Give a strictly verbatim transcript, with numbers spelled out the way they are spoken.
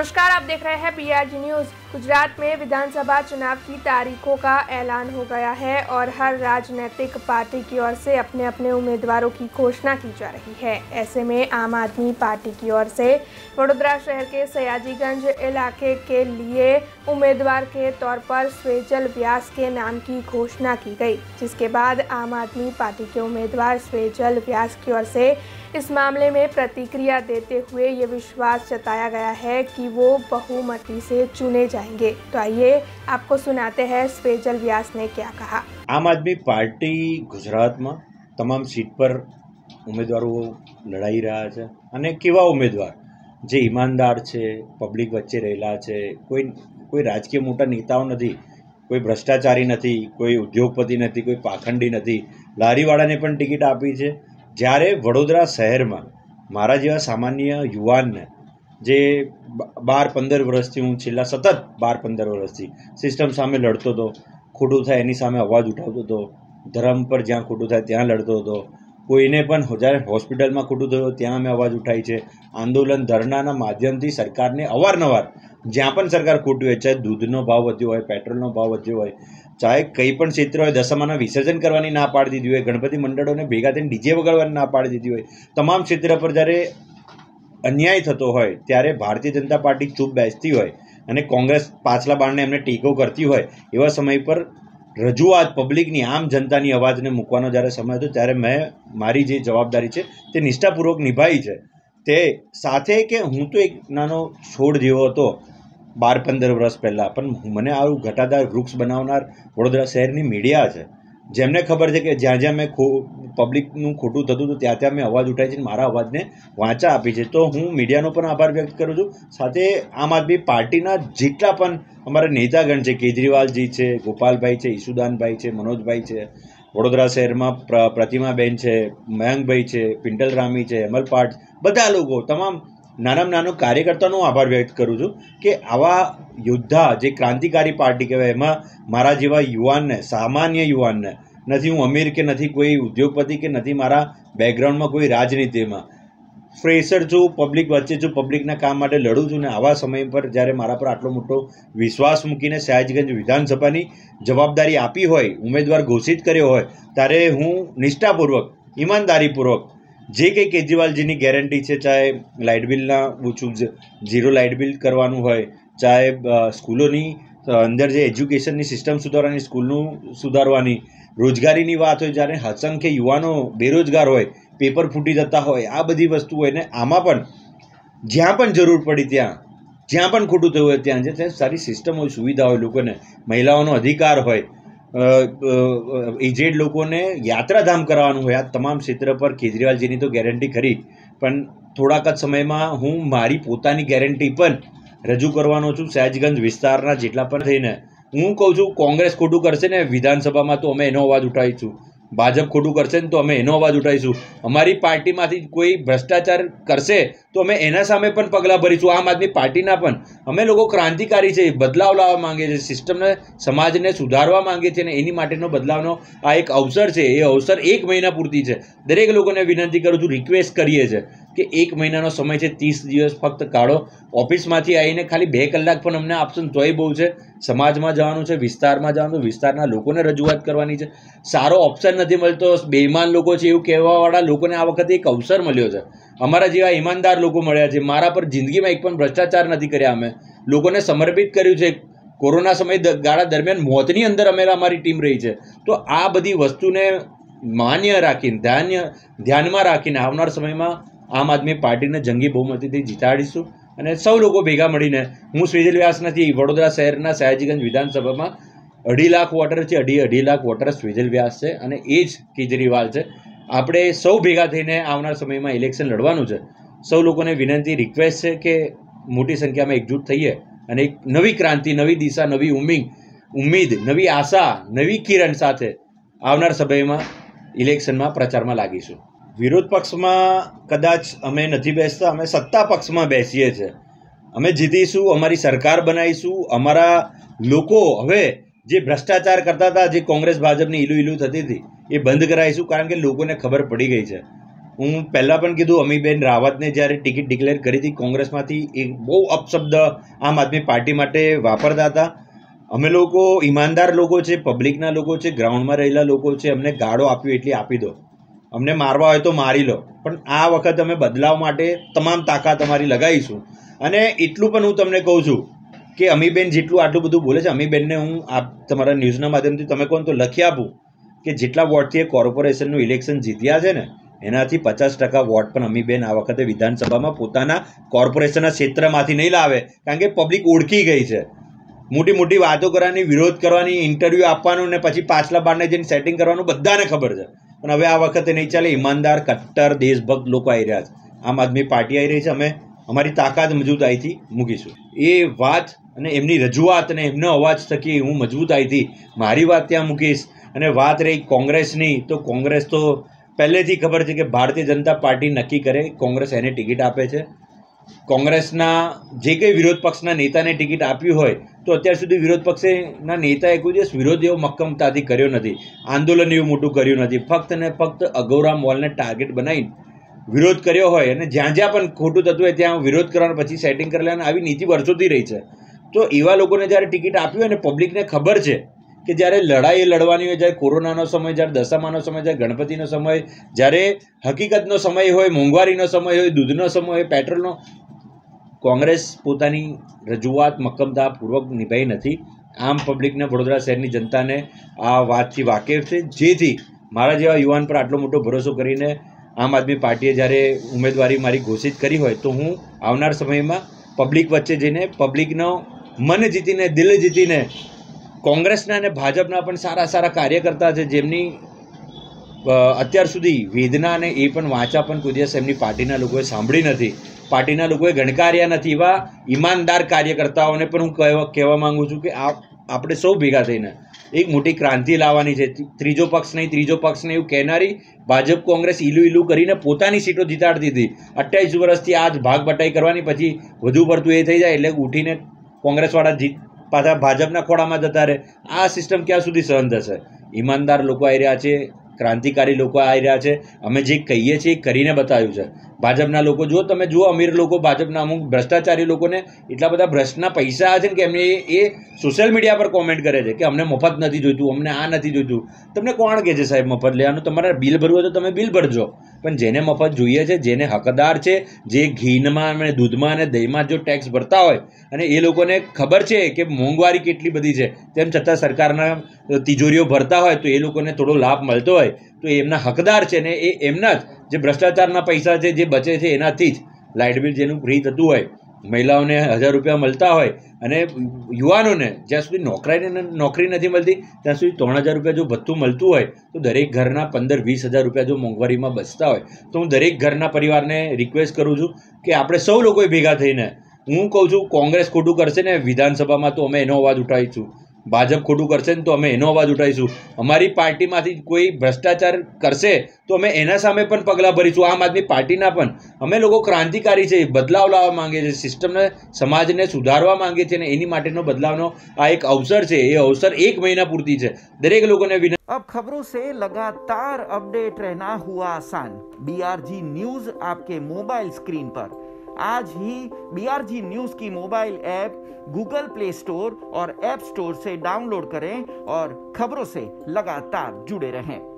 नमस्कार, आप देख रहे हैं पीआरजी न्यूज। गुजरात में विधानसभा चुनाव की तारीखों का ऐलान हो गया है और हर राजनीतिक पार्टी की ओर से अपने अपने उम्मीदवारों की घोषणा की जा रही है। ऐसे में आम आदमी पार्टी की ओर से वडोदरा शहर के सयाजीगंज इलाके के लिए उम्मीदवार के तौर पर स्वेजल व्यास के नाम की घोषणा की गई, जिसके बाद आम आदमी पार्टी के उम्मीदवार स्वेजल व्यास की ओर से इस मामले में प्रतिक्रिया देते हुए ये विश्वास जताया गया है कि वो बहुमती से चुने जाएंगे। तो आइए आपको सुनाते हैं स्वेजल व्यास ने क्या कहा। आम आदमी पार्टी गुजरात में तमाम सीट पर उम्मीदवारों लड़ाई रहा है અને કેવા ઉમેદવાર જે ઈમાનદાર છે, પબ્લિક વચ્ચે રહેલા છે, કોઈ કોઈ રાજકીય મોટા નેતાઓ નથી, કોઈ ભ્રષ્ટાચારી નથી, કોઈ ઉદ્યોગપતિ નથી, કોઈ પાખંડી નથી, લારીવાળાને પણ ટિકિટ આપી છે। જ્યારે વડોદરા શહેરમાં મારા જેવા સામાન્ય યુવાનને જે બાર પંદર વર્ષથી હું છેલ્લા સતત બાર પંદર વર્ષથી સિસ્ટમ સામે લડતો હતો, ખોટું થાય એની સામે અવાજ ઉઠાવતો હતો, ધર્મ પર જ્યાં ખોટું થાય ત્યાં લડતો હતો, કોઈને પણ જ્યારે હોસ્પિટલમાં ખોટું થયું ત્યાં અમે અવાજ ઉઠાવી છે। આંદોલન ધરણાના માધ્યમથી સરકારને અવારનવાર જ્યાં પણ સરકાર ખોટું હોય, ચાહે દૂધનો ભાવ વધ્યો હોય, પેટ્રોલનો ભાવ વધ્યો હોય, ચાહે કંઈ પણ ક્ષેત્ર હોય, દશામાના વિસર્જન કરવાની ના પાડી દીધી હોય, ગણપતિ મંડળોને ભેગા થઈને ડીજે વગાડવાની ના પાડી દીધી હોય, તમામ ક્ષેત્ર પર જ્યારે અન્યાય થતો હોય ત્યારે ભારતીય જનતા પાર્ટી ચૂપ બેસતી હોય અને કોંગ્રેસ પાછલા બારણે એમને ટેકો કરતી હોય, એવા સમય પર રજૂઆત પબ્લિકની આમ જનતાની અવાજને મૂકવાનો જ્યારે સમય હતો ત્યારે મેં મારી જે જવાબદારી છે તે નિષ્ઠાપૂર્વક નિભાવી છે। તે સાથે કે હું તો એક નાનો છોડ જેવો હતો બાર પંદર વર્ષ પહેલાં, પણ મને આવું ઘટાદાર વૃક્ષ બનાવનાર વડોદરા શહેરની મીડિયા છે, જેમને ખબર છે કે જ્યાં જ્યાં મેં ખો પબ્લિકનું ખોટું થતું હતું ત્યાં ત્યાં મેં અવાજ ઉઠાવી છે, મારા અવાજને વાંચા આપી છે। તો હું મીડિયાનો પણ આભાર વ્યક્ત કરું છું। સાથે આમ આદમી પાર્ટીના જેટલા પણ અમારા નેતાગણ છે, કેજરીવાલજી છે, ગોપાલભાઈ છે, ઈસુદાનભાઈ છે, મનોજભાઈ છે, વડોદરા શહેરમાં પ્ર પ્રતિમાબેન છે, મયંકભાઈ છે, પિન્ટલ રામી છે, હેમલ પાઠ, બધા લોકો તમામ નાનામાં નાનો કાર્યકર્તાનો આભાર વ્યક્ત કરું છું કે આવા યોદ્ધા જે ક્રાંતિકારી પાર્ટી કહેવાય એમાં મારા જેવા યુવાનને, સામાન્ય યુવાનને, નથી હું અમીર કે નથી કોઈ ઉદ્યોગપતિ કે નથી મારા બેકગ્રાઉન્ડમાં કોઈ રાજનીતિમાં, ફ્રેશર છું, પબ્લિક વચ્ચે છું, પબ્લિકના કામ માટે લડું છું ને આવા સમય પર જ્યારે મારા પર આટલો મોટો વિશ્વાસ મૂકીને સયાજીગંજ વિધાનસભાની જવાબદારી આપી હોય, ઉમેદવાર ઘોષિત કર્યો હોય, ત્યારે હું નિષ્ઠાપૂર્વક, ઈમાનદારીપૂર્વક જે કંઈ કેજરીવાલજીની ગેરંટી છે, ચાહે લાઇટ બિલના ઓછું ઝીરો લાઇટ બિલ કરવાનું હોય, ચાહે સ્કૂલોની અંદર જે એજ્યુકેશનની સિસ્ટમ સુધારવાની, સ્કૂલનું સુધારવાની, રોજગારીની વાત હોય, જ્યારે અસંખ્ય યુવાનો બેરોજગાર હોય, પેપર ફૂટી જતા હોય, આ બધી વસ્તુ હોય ને આમાં પણ જ્યાં પણ જરૂર પડી ત્યાં, જ્યાં પણ ખોટું થયું હોય ત્યાં જે સારી સિસ્ટમ હોય, સુવિધા હોય, લોકોને મહિલાઓનો અધિકાર હોય, એજેડ લોકોને યાત્રાધામ કરાવવાનું હોય, આ તમામ ક્ષેત્ર પર કેજરીવાલજીની તો ગેરંટી ખરી, પણ થોડાક જ સમયમાં હું મારી પોતાની ગેરંટી પણ રજૂ કરવાનો છું। સયાજીગંજ વિસ્તારના જેટલા પણ થઈને હું કહું છું, કોંગ્રેસ ખોટું કરશે ને વિધાનસભામાં તો અમે એનો અવાજ ઉઠાવીશું, ભાજપ ખોટું કરશે ને તો અમે એનો અવાજ ઉઠાવીશું, અમારી પાર્ટીમાંથી કોઈ ભ્રષ્ટાચાર કરશે તો અમે એના સામે પણ પગલાં ભરીશું। આમ આદમી પાર્ટીના પણ અમે લોકો ક્રાંતિકારી છે, બદલાવ લાવવા માંગે છે, સિસ્ટમને, સમાજને સુધારવા માંગે છે અને એની માટેનો બદલાવનો આ એક અવસર છે। એ અવસર એક મહિના પૂરતી છે। દરેક લોકોને વિનંતી કરું છું, રિક્વેસ્ટ કરીએ છીએ કે એક મહિનાનો સમય છે, ત્રીસ દિવસ ફક્ત કાઢો, ઓફિસમાંથી આવીને ખાલી બે કલાક પણ અમને આપશો ને તોય બહુ છે। સમાજમાં જવાનું છે, વિસ્તારમાં જવાનું, વિસ્તારના લોકોને રજૂઆત કરવાની છે। સારો ઓપ્શન નથી મળતો, બેઈમાન લોકો છે એવું કહેવાવાળા લોકોને આ વખતે એક અવસર મળ્યો છે, અમારા જેવા ઈમાનદાર લોકો મળ્યા છે, મારા પર જિંદગીમાં એક પણ ભ્રષ્ટાચાર નથી કર્યા, અમે લોકોને સમર્પિત કર્યું છે। કોરોના સમય ગાળા દરમિયાન મોતની અંદર અમે અમારી ટીમ રહી છે। તો આ બધી વસ્તુને માન્ય રાખીને, ધ્યાન ધ્યાનમાં રાખીને આવનાર સમયમાં આમ આદમી પાર્ટીને જંગી બહુમતીથી જીતાડીશું અને સૌ લોકો ભેગા મળીને, હું સ્વેજલ વ્યાસ નથી, વડોદરા શહેરના સયાજીગંજ વિધાનસભામાં અઢી લાખ વોટર છે, અઢી અઢી લાખ વોટર સ્વેજલ વ્યાસ છે અને એ જ કેજરીવાલ છે। આપણે સૌ ભેગા થઈને આવનાર સમયમાં ઇલેક્શન લડવાનું છે। સૌ લોકોને વિનંતી, રિક્વેસ્ટ છે કે મોટી સંખ્યામાં એકજૂટ થઈએ અને એક નવી ક્રાંતિ, નવી દિશા, નવી ઉમ્મીદ ઉમ્મીદ નવી આશા, નવી કિરણ સાથે આવનાર સમયમાં ઇલેક્શનમાં પ્રચારમાં લાગીશું। વિરોધ પક્ષમાં કદાચ અમે નથી બેસતા, અમે સત્તા પક્ષમાં બેસીએ છીએ। અમે જીતીશું, અમારી સરકાર બનાવીશું, અમારા લોકો હવે જે ભ્રષ્ટાચાર કરતા હતા, જે કોંગ્રેસ ભાજપની ઈલું ઈલું થતી હતી એ બંધ કરાવીશું, કારણ કે લોકોને ખબર પડી ગઈ છે। હું પહેલાં પણ કીધું, અમીબેન રાવતને જ્યારે ટિકિટ ડિક્લેર કરી હતી કોંગ્રેસમાંથી, એ બહુ અપશબ્દ આમ આદમી પાર્ટી માટે વાપરતા હતા. અમે લોકો ઈમાનદાર લોકો છે, પબ્લિકના લોકો છે, ગ્રાઉન્ડમાં રહેલા લોકો છે. અમને ગાળો આપ્યો એટલી આપી દો, અમને મારવા હોય તો મારી લો, પણ આ વખત અમે બદલાવ માટે તમામ તાકાત અમારી લગાવીશું. અને એટલું પણ હું તમને કહું છું કે અમીબેન જેટલું આટલું બધું બોલે છે, અમીબેનને હું આ તમારા ન્યૂઝના માધ્યમથી તમે કહો તો લખી આપું કે જેટલા વોટથી એ કોર્પોરેશનનું ઇલેક્શન જીત્યા છે ને, એનાથી પચાસ ટકા વોટ પણ અમીબેન આ વખતે વિધાનસભામાં પોતાના કોર્પોરેશનના ક્ષેત્રમાંથી નહીં લાવે, કારણ કે પબ્લિક ઓળખી ગઈ છે. મોટી મોટી વાતો કરવાની, વિરોધ કરવાની, ઇન્ટરવ્યૂ આપવાનું ને પછી પાછલા બારને જઈને સેટિંગ કરવાનું બધાને ખબર છે. પણ હવે આ વખતે નહીં ચાલે. ઈમાનદાર, કટ્ટર, દેશભક્ત લોકો આવી રહ્યા છે. આમ આદમી પાર્ટી આવી રહી છે. અમે અમારી તાકાત મજબૂતાઈથી મૂકીશું. એ વાત અને એમની રજૂઆત અને એમનો અવાજ થકી હું મજબૂતાઈથી મારી વાત ત્યાં મૂકીશ. અને વાત રહી કોંગ્રેસની, તો કોંગ્રેસ તો પહેલેથી ખબર છે કે ભારતીય જનતા પાર્ટી નક્કી કરે, કોંગ્રેસ એને ટિકિટ આપે છે. કોંગ્રેસના જે કંઈ વિરોધ પક્ષના નેતાને ટિકિટ આપ્યું હોય તો અત્યાર સુધી વિરોધ પક્ષના નેતાએ કોઈ દિવસ વિરોધ એવો મક્કમતાથી કર્યો નથી, આંદોલન એવું મોટું કર્યું નથી. ફક્ત ને ફક્ત અગૌરા મોલને ટાર્ગેટ બનાવીને વિરોધ કર્યો હોય અને જ્યાં જ્યાં પણ ખોટું થતું હોય ત્યાં વિરોધ કરવાનો, પછી સેટિંગ કરી લેવાનું, આવી નીતિ વર્ષોથી રહી છે. તો એવા લોકોને જ્યારે ટિકિટ આપી હોય અને પબ્લિકને ખબર છે કે જ્યારે લડાઈ લડવાની હોય, જ્યારે કોરોનાનો સમય, જ્યારે દશામાનો સમય, જ્યારે ગણપતિનો સમય, જ્યારે હકીકતનો સમય હોય, મોંઘવારીનો સમય હોય, દૂધનો સમય હોય, પેટ્રોલનો, કોંગ્રેસ પોતાની રજૂઆત મક્કમતાપૂર્વક નિભાઈ નથી. આમ પબ્લિકને, વડોદરા શહેરની જનતાને આ વાતથી વાકેફ છે, જેથી મારા જેવા યુવાન પર આટલો મોટો ભરોસો કરીને આમ આદમી પાર્ટીએ જ્યારે ઉમેદવારી મારી ઘોષિત કરી હોય તો હું આવનાર સમયમાં પબ્લિક વચ્ચે જઈને પબ્લિકનો મન જીતીને, દિલ જીતીને, કોંગ્રેસના અને ભાજપના પણ સારા સારા કાર્યકર્તા છે જેમની અત્યાર સુધી વેદના અને એ પણ વાંચા પણ કોઈ દિવસ એમની પાર્ટીના લોકોએ સાંભળી નથી, પાર્ટીના લોકોએ ગણકાર્યા નથી, એવા ઈમાનદાર કાર્યકર્તાઓને પણ હું કહેવા કહેવા માગું છું કે આ આપણે સૌ ભેગા થઈને એક મોટી ક્રાંતિ લાવવાની છે. ત્રીજો પક્ષ નહીં, ત્રીજો પક્ષ નહીં એવું કહેનારી ભાજપ કોંગ્રેસ ઈલું ઈલું કરીને પોતાની સીટો જીતાડતી હતી. અઠ્યાવીસ વર્ષથી આ જ ભાગ બટાઈ કરવાની, પછી વધુ પડતું એ થઈ જાય એટલે ઉઠીને કોંગ્રેસવાળા જીત પાછા ભાજપના ખોળામાં જતા રહે. આ સિસ્ટમ ક્યાં સુધી સહન થશે? ઈમાનદાર લોકો આવી રહ્યા છે, ક્રાંતિકારી લોકો આવી રહ્યા છે. અમે જે કહીએ છીએ એ કરીને બતાવ્યું છે. ભાજપના લોકો જુઓ, તમે જુઓ, અમીર લોકો, ભાજપના અમુક ભ્રષ્ટાચારી લોકોને એટલા બધા ભ્રષ્ટના પૈસા આવે છે ને કે એમને એ સોશિયલ મીડિયા પર કોમેન્ટ કરે છે કે અમને મફત નથી જોઈતું, અમને આ નથી જોઈતું. તમને કોણ કહે છે સાહેબ મફત લેવાનું? તમારે બિલ ભરવું હોય તો તમે બિલ ભરજો, પણ જેને મફત જોઈએ છે, જેને હકદાર છે, જે ઘીમાં અને દૂધમાં અને દહીંમાં જો ટેક્સ ભરતા હોય અને એ લોકોને ખબર છે કે મોંઘવારી કેટલી બધી છે, તેમ છતાં સરકારના તિજોરીઓ ભરતા હોય તો એ લોકોને થોડો લાભ મળતો હોય તો એમના હકદાર છે ને એ એમના જ જે ભ્રષ્ટાચારના પૈસા છે જે બચે છે એનાથી જ લાઇટ બિલ જેનું ફ્રી થતું હોય, મહિલાઓને હજાર રૂપિયા મળતા હોય અને યુવાનોને જ્યાં સુધી નોકરી નોકરી નથી મળતી ત્યાં સુધી ત્રણ હજાર રૂપિયા જો ભથ્થું મળતું હોય તો દરેક ઘરના પંદર વીસ હજાર રૂપિયા જો મોંઘવારીમાં બચતા હોય તો હું દરેક ઘરના પરિવારને રિક્વેસ્ટ કરું છું કે આપણે સૌ લોકોએ ભેગા થઈને, હું કહું છું કોંગ્રેસ ખોટું કરશે ને વિધાનસભામાં તો અમે એનો અવાજ ઉઠાવીશું, ભાજપ ખોટું કરશે ને તો અમે એનો અવાજ ઉઠાવીશું, અમારી પાર્ટીમાંથી કોઈ ભ્રષ્ટાચાર કરશે તો અમે એના સામે પણ પગલાં ભરીશું. આમ આદમી પાર્ટીના પણ અમે લોકો ક્રાંતિકારી છે, બદલાવ લાવવા માંગીએ છીએ, સિસ્ટમને, સમાજને સુધારવા માંગીએ છીએ અને એની માટેનો બદલાવનો આ એક અવસર છે. એ અવસર એક મહિના પૂરતી છે. દરેક લોકોને વિનંતી. अब खबरों से लगातार अपडेट रहना हुआ आसान. बीआरजी न्यूज आपके मोबाइल स्क्रीन पर आज ही बीआरजी न्यूज की mobile app Google Play Store और ऐप स्टोर से डाउनलोड करें और खबरों से लगातार जुड़े रहें.